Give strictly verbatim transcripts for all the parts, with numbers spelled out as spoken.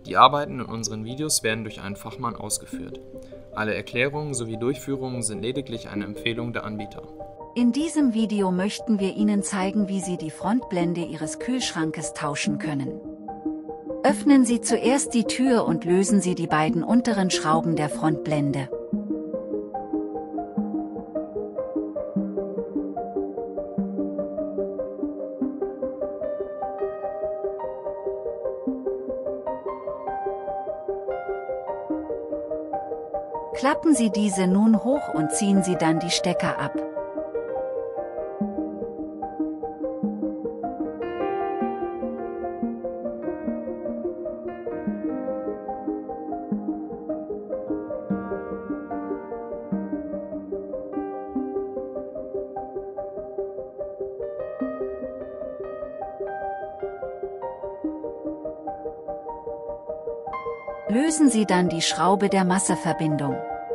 Die Arbeiten in unseren Videos werden durch einen Fachmann ausgeführt. Alle Erklärungen sowie Durchführungen sind lediglich eine Empfehlung der Anbieter. In diesem Video möchten wir Ihnen zeigen, wie Sie die Frontblende Ihres Kühlschrankes tauschen können. Öffnen Sie zuerst die Tür und lösen Sie die beiden unteren Schrauben der Frontblende. Klappen Sie diese nun hoch und ziehen Sie dann die Stecker ab. Lösen Sie dann die Schraube der Masseverbindung.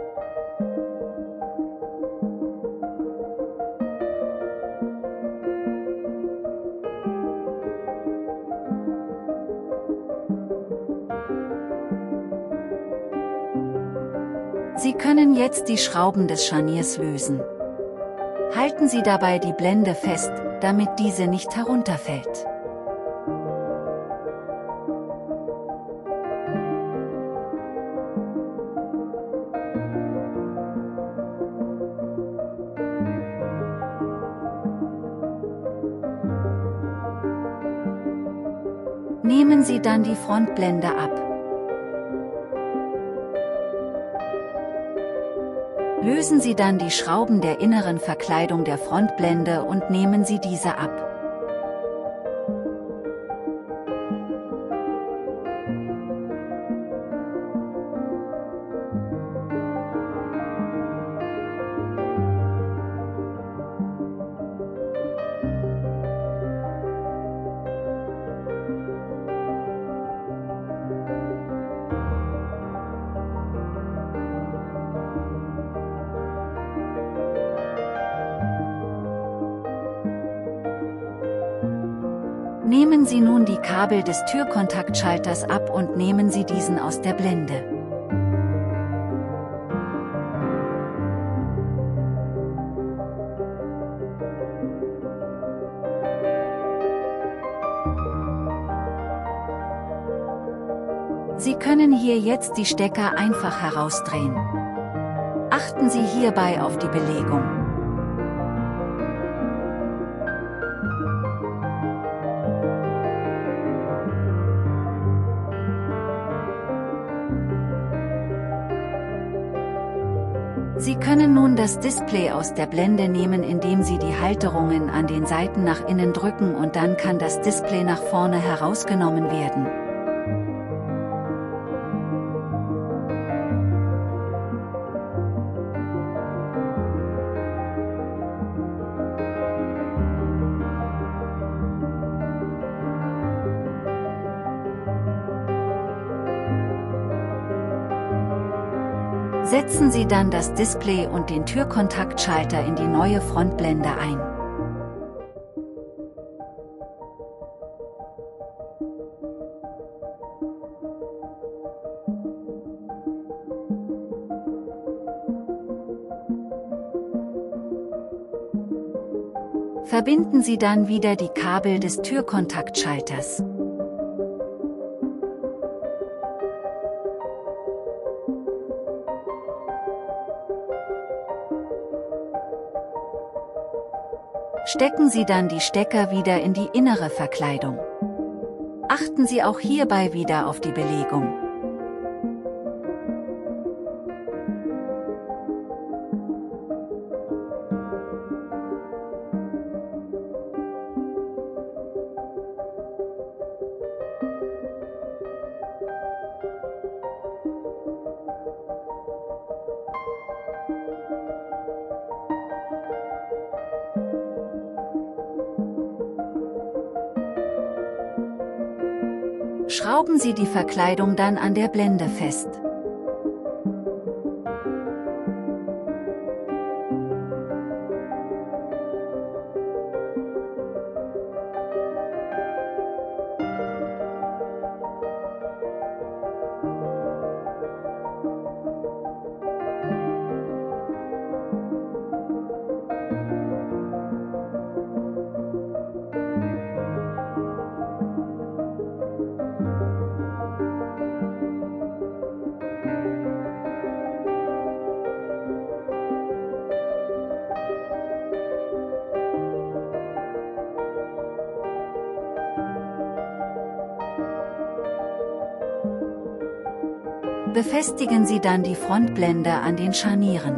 Sie können jetzt die Schrauben des Scharniers lösen. Halten Sie dabei die Blende fest, damit diese nicht herunterfällt. Nehmen Sie dann die Frontblende ab. Lösen Sie dann die Schrauben der inneren Verkleidung der Frontblende und nehmen Sie diese ab. Nehmen Sie nun die Kabel des Türkontaktschalters ab und nehmen Sie diesen aus der Blende. Sie können hier jetzt die Stecker einfach herausdrehen. Achten Sie hierbei auf die Belegung. Sie können nun das Display aus der Blende nehmen, indem Sie die Halterungen an den Seiten nach innen drücken, und dann kann das Display nach vorne herausgenommen werden. Setzen Sie dann das Display und den Türkontaktschalter in die neue Frontblende ein. Verbinden Sie dann wieder die Kabel des Türkontaktschalters. Stecken Sie dann die Stecker wieder in die innere Verkleidung. Achten Sie auch hierbei wieder auf die Belegung. Schrauben Sie die Verkleidung dann an der Blende fest. Befestigen Sie dann die Frontblende an den Scharnieren.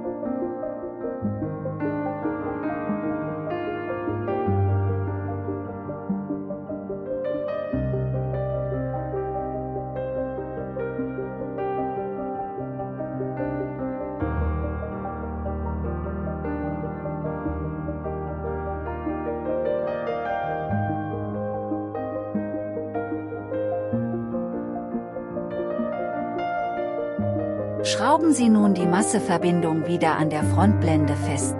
Schrauben Sie nun die Masseverbindung wieder an der Frontblende fest.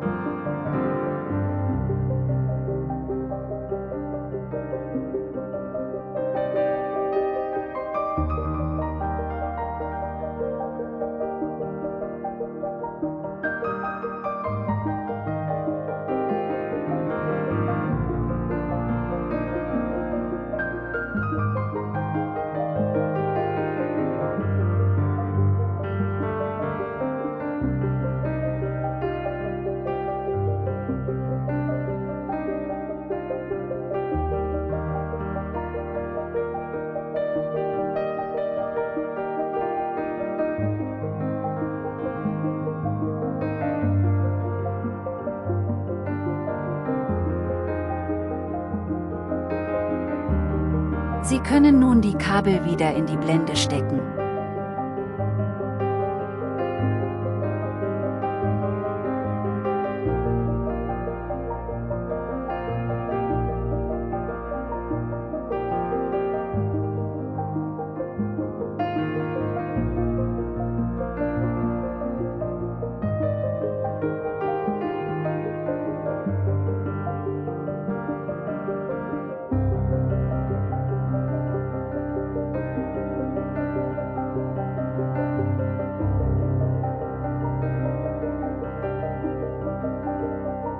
Sie können nun die Kabel wieder in die Blende stecken.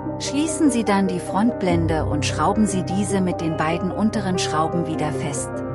Schließen Sie dann die Frontblende und schrauben Sie diese mit den beiden unteren Schrauben wieder fest.